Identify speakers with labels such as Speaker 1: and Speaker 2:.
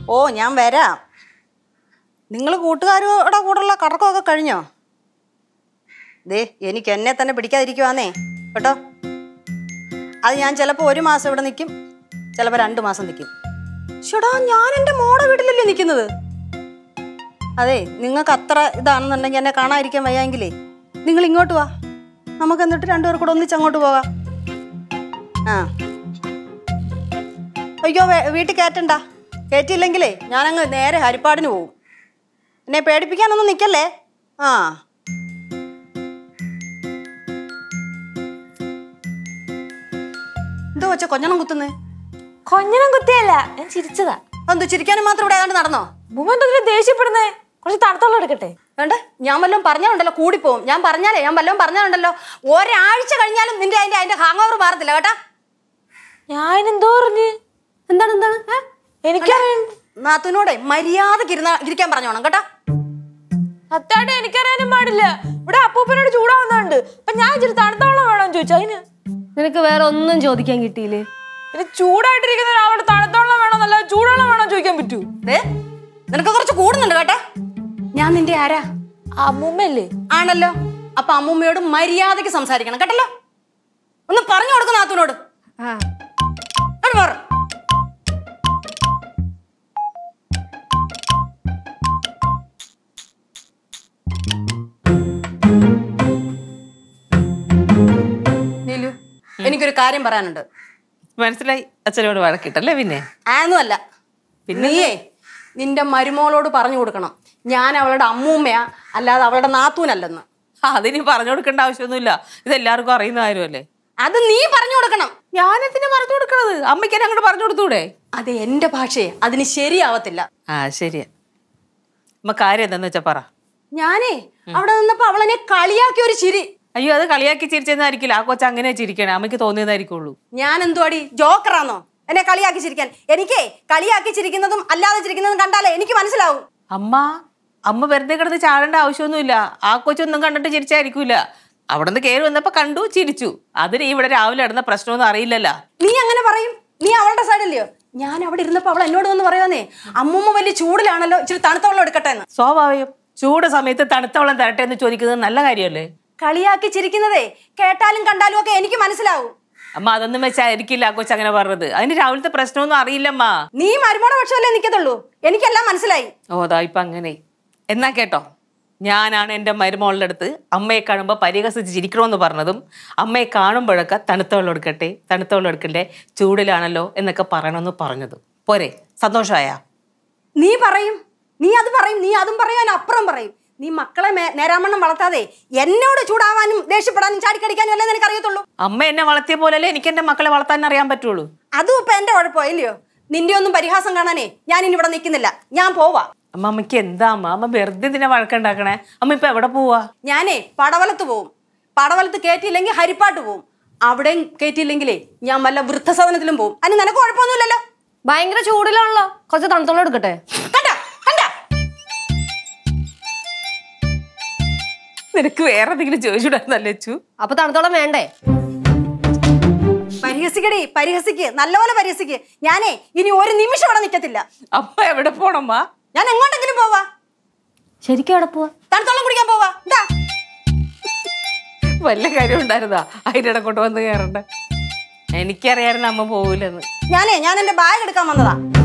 Speaker 1: ഓ ഞാൻ വരാം. നിങ്ങൾ കൂട്ടുകാരുടെ കൂടെയുള്ള കറക്കമൊക്കെ കഴിഞ്ഞോ? ദേ എനിക്ക് എന്നെ തന്നെ പിടിക്കാതിരിക്കുവാന്നേ കേട്ടോ. അത് ഞാൻ ചിലപ്പോൾ 1 മാസം ഇവിടെ നിൽക്കും, ചിലപ്പോൾ 2 മാസം നിൽക്കും. ചേടാ ഞാൻ എൻ്റെ മോടെ വീട്ടിലല്ലേ നിൽക്കുന്നത്. അതെ നിങ്ങൾക്ക് അത്ര ഇതാണെന്നുണ്ടെങ്കിൽ എന്നെ കാണാതിരിക്കാൻ വയ്യെങ്കിലേ നിങ്ങൾ ഇങ്ങോട്ട് വാ, നമുക്ക് എന്നിട്ട് 2 പേർ കൂടെ ഒന്നിച്ച് അങ്ങോട്ട് പോകാം. ആ അയ്യോ വീട്ടിൽ കയറ്റണ്ട, കയറ്റിയില്ലെങ്കിലേ ഞാനങ്ങ് നേരെ ഹരിപ്പാടിന് പോവും. എന്നെ പേടിപ്പിക്കാനൊന്നും നിൽക്കല്ലേ. ആ എന്തോ വെച്ച കൊഞ്ഞണം കുത്തുന്നേ?
Speaker 2: കൊഞ്ഞണം കുത്തിയല്ല, ഞാൻ ചിരിച്ചതാ.
Speaker 1: എന്തോ ചിരിക്കാനും മാത്രം ഇവിടെ ഏതാണ്ട് നടന്നോ?
Speaker 2: എന്തെങ്കിലും ദേഷ്യപ്പെടുന്നേ? കുറച്ച് തണുത്തോളം എടുക്കട്ടെ.
Speaker 1: വേണ്ടേ, ഞാൻ വല്ലതും പറഞ്ഞാലുണ്ടല്ലോ കൂടിപ്പോവും. ഞാൻ വല്ലതും പറഞ്ഞാലുണ്ടല്ലോ ഒരാഴ്ച കഴിഞ്ഞാലും നിന്റെ അതിന്റെ ഹാങ് ഓവർ മാറത്തില്ല കേട്ടാ.
Speaker 2: ഞാൻ എന്തോ പറഞ്ഞു?
Speaker 1: എന്താണ്
Speaker 2: എനിക്കറിയാം.
Speaker 1: നാത്തുനോടെ മര്യാദക്ക് ഇരിക്കാൻ പറഞ്ഞോണം കേട്ടാ.
Speaker 2: സത്യായിട്ട് എനിക്കറിയാനും പാടില്ല. ഇവിടെ അപ്പൂപ്പനോട് ചൂടാവുന്നുണ്ട്. അപ്പൊ ഞാൻ ഇച്ചിരി തണുത്തോളം വേണോന്ന് ചോദിച്ചു. അതിന്
Speaker 3: നിനക്ക് വേറെ ഒന്നും ചോദിക്കാൻ കിട്ടിയില്ലേ?
Speaker 2: പിന്നെ ചൂടായിട്ടിരിക്കുന്ന ഒരാളോട് തണുത്തോളം വേണോന്നല്ല ചൂടോളം വേണോ ചോദിക്കാൻ പറ്റൂ?
Speaker 1: നിനക്ക് കുറച്ച് കൂടുന്നുണ്ട് കേട്ടാ. ഞാൻ നിന്റെ ആരാ?
Speaker 2: അമ്മൂമ്മല്ലേ?
Speaker 1: ആണല്ലോ. അപ്പൊ അമ്മൂമ്മയോട് മര്യാദക്ക് സംസാരിക്കണം കേട്ടല്ലോ. ഒന്ന് പറഞ്ഞു കൊടുക്കുന്ന നാത്തുനോട്. എനിക്കൊരു കാര്യം പറയാനുണ്ട്.
Speaker 4: മനസ്സിലായി. അച്ഛനോട് വഴക്കിട്ടല്ലേ? പിന്നെ
Speaker 1: ആന്നുമല്ല, നീയേ നിന്റെ മരുമോളോട് പറഞ്ഞു കൊടുക്കണം ഞാൻ അവളുടെ അമ്മൂമ്മയാ, അല്ലാതെ അവളുടെ നാത്തൂനല്ലെന്ന്.
Speaker 4: അതിന് പറഞ്ഞു കൊടുക്കേണ്ട ആവശ്യമൊന്നുമില്ല, ഇതെല്ലാവർക്കും അറിയുന്ന കാര്യമല്ലേ.
Speaker 1: അത് നീ പറഞ്ഞു കൊടുക്കണം.
Speaker 4: ഞാനെന്തിനാ പറഞ്ഞു കൊടുക്കണത്? അമ്മയ്ക്ക് എന്നെ അങ്ങോട്ട് പറഞ്ഞു കൊടുത്തൂടെ?
Speaker 1: അത് എന്റെ ഭാഷയെ അതിന് ശരിയാവത്തില്ല.
Speaker 4: ആ ശരിയാ. അമ്മ കാര്യം എന്താന്ന് വെച്ചാ പറ.
Speaker 1: ഞാനേ അവിടെ നിന്നപ്പോ അവളെന്നെ കളിയാക്കി ഒരു ചിരി.
Speaker 4: അയ്യോ അത് കളിയാക്കി ചിരിച്ചെന്നായിരിക്കില്ല, ആ കൊച്ചു അങ്ങനെ ചിരിക്കണേ, അമ്മയ്ക്ക് തോന്നിയതായിരിക്കുള്ളൂ.
Speaker 1: ഞാൻ എന്തുവാടി ജോക്കറാന്നോ എന്നെ കളിയാക്കി ചിരിക്കാൻ? എനിക്കേ കളിയാക്കി ചിരിക്കുന്നതും അല്ലാതെ ചിരിക്കുന്നതും കണ്ടാലേ എനിക്ക് മനസ്സിലാവും.
Speaker 4: അമ്മ വെറുതെ കിടന്ന് ചാടേണ്ട ആവശ്യമൊന്നുമില്ല. ആ കൊച്ചൊന്നും കണ്ടിട്ട് ചിരിച്ചായിരിക്കൂല. അവിടെ നിന്ന് കയറി വന്നപ്പോ കണ്ടു, ചിരിച്ചു. അതിന് ഇവിടെ രാവിലെ നടന്ന പ്രശ്നമൊന്നും അറിയില്ലല്ലോ.
Speaker 1: നീ അങ്ങനെ പറയും? നീ അവളുടെ സൈഡല്ലയോ? ഞാൻ അവിടെ ഇരുന്നപ്പോ അവൾ എന്നോട് വന്ന് പറയുന്നേ, അമ്മൂമ്മ വലിയ ചൂടിലാണല്ലോ, ഇച്ചിരി തണുത്ത വെള്ളം എടുക്കട്ടെ എന്ന്.
Speaker 4: സ്വാഭാവികം. ചൂട് സമയത്ത് തണുത്ത വെള്ളം തരട്ടെ എന്ന് ചോദിക്കുന്നത് നല്ല കാര്യമല്ലേ?
Speaker 1: കളിയാക്കി ചിരിക്കുന്നതേ കേട്ടാലും കണ്ടാലും ഒക്കെ എനിക്ക് മനസ്സിലാവും.
Speaker 4: അമ്മ അതൊന്നും വെച്ചായിരിക്കില്ല ആ കൊച്ചു അങ്ങനെ പറഞ്ഞത്. അതിന് രാവിലത്തെ പ്രശ്നമൊന്നും അറിയില്ലമ്മ.
Speaker 1: നീ മരുമോടെ പക്ഷമല്ലേ നിൽക്കത്തുള്ളൂ, എനിക്കെല്ലാം മനസ്സിലായി.
Speaker 4: ഓതാ ഇപ്പൊ അങ്ങനെ. എന്നാ കേട്ടോ, ഞാനാണ് എൻ്റെ മരുമോളുടെ അടുത്ത് അമ്മയെ കാണുമ്പോൾ പരിഹസിച്ച് ചിരിക്കണമെന്ന് പറഞ്ഞതും അമ്മയെ കാണുമ്പോഴൊക്കെ തണുത്ത വെള്ളം എടുക്കട്ടെ, തണുത്ത വെള്ളം എടുക്കണ്ടേ, ചൂടിലാണല്ലോ എന്നൊക്കെ പറയണമെന്ന് പറഞ്ഞത് പോരെ? സന്തോഷമായ?
Speaker 1: നീ പറയും, നീ അത് പറയും, നീ അതും പറയാൻ അപ്പുറം പറയും. നീ മക്കളെ നേരാമണ്ണം വളർത്താതെ എന്നോട് ചൂടാവാനും ദേഷ്യപ്പെടാനും ചാടിക്കടിക്കാനും അല്ലേ നിനക്ക് അറിയത്തുള്ളൂ.
Speaker 4: അമ്മ എന്നെ വളർത്തിയ പോലല്ലേ എനിക്ക് എൻ്റെ മക്കളെ വളർത്താൻ അറിയാൻ പറ്റുള്ളൂ.
Speaker 1: അതും ഇപ്പൊ എന്റെ കുഴപ്പമില്ലയോ? നിന്റെ ഒന്നും പരിഹാസം കാണാനേ ഞാൻ ഇനി ഇവിടെ നിൽക്കുന്നില്ല, ഞാൻ പോവാ.
Speaker 4: അമ്മയ്ക്ക് എന്താ അമ്മ വെറുതെ ഇതിനെ വഴക്കുണ്ടാക്കണേ? അമ്മ ഇപ്പൊ എവിടെ പോവാ?
Speaker 1: ഞാനേ പടവലത്ത് പോവും. പടവലത്ത് കയറ്റിയില്ലെങ്കിൽ ഹരിപ്പാട്ട് പോവും. അവിടെയും കയറ്റിയില്ലെങ്കിലേ ഞാൻ വല്ല വൃദ്ധസദനത്തിലും പോവും. അതിന് നിനക്ക് കുഴപ്പമൊന്നുമില്ലല്ലോ.
Speaker 3: ഭയങ്കര ചൂടിലാണല്ലോ, കുറച്ച് തണുത്തോളം എടുക്കട്ടെ?
Speaker 4: നിനക്ക് വേറെ എന്തെങ്കിലും ചോദിച്ചുകൂടാന്നല്ലേ അച്ചു?
Speaker 3: അപ്പൊ തണുത്തോളം വേണ്ടേ?
Speaker 1: പരിഹസിക്കടി, പരിഹസിക്ക്, നല്ലപോലെ പരിഹസിക്ക്. ഞാനേ ഇനി ഒരു നിമിഷം ഇവിടെ നിൽക്കത്തില്ല.
Speaker 4: അമ്മ എവിടെ പോണമ്മ?
Speaker 1: ഞാൻ എങ്ങോട്ടെങ്കിലും പോവാ.
Speaker 3: ശരിക്കും എവിടെ പോവാ?
Speaker 1: തണുത്തോളം കുടിക്കാൻ പോവാ.
Speaker 4: വല്ല കാര്യം ഉണ്ടായിരുന്നാ അതിൻ്റെ ഇടക്കോട്ട് വന്ന് കയറണ്ട? എനിക്കറിയായിരുന്നു അമ്മ പോവില്ലെന്ന്.
Speaker 1: ഞാൻ എന്റെ ബാഗ് എടുക്കാൻ വന്നതാ.